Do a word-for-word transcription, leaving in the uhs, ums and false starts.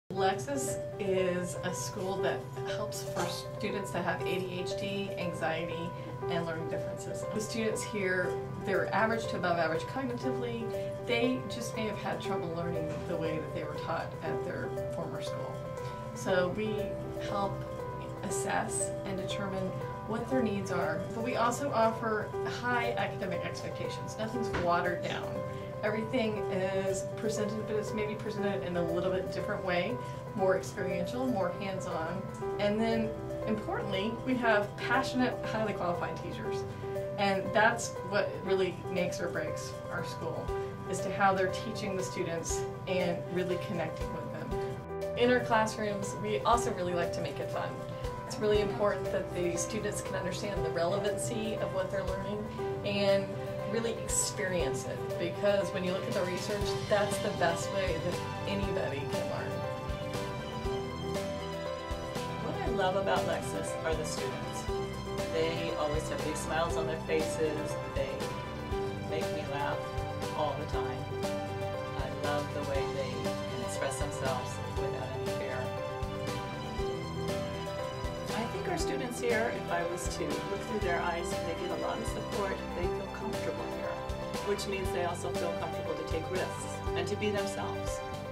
Lexis is a school that helps for students that have A D H D, anxiety, and learning differences. The students here, they're average to above average cognitively. They just may have had trouble learning the way that they were taught at their former school. So we help assess and determine what their needs are, but we also offer high academic expectations. Nothing's watered down. Everything is presented, but it's maybe presented in a little bit different way, more experiential, more hands-on. And then, importantly, we have passionate, highly qualified teachers. And that's what really makes or breaks our school, is to how they're teaching the students and really connecting with them. In our classrooms, we also really like to make it fun. It's really important that the students can understand the relevancy of what they're learning and really experience it, because when you look at the research, that's the best way that anybody can learn. What I love about Lexis are the students. They always have big smiles on their faces. They make me laugh all the time. I love the way they can express themselves without any fear. I think our students here, if I was to look through their eyes, they get a lot of support. They feel comfortable here, which means they also feel comfortable to take risks and to be themselves.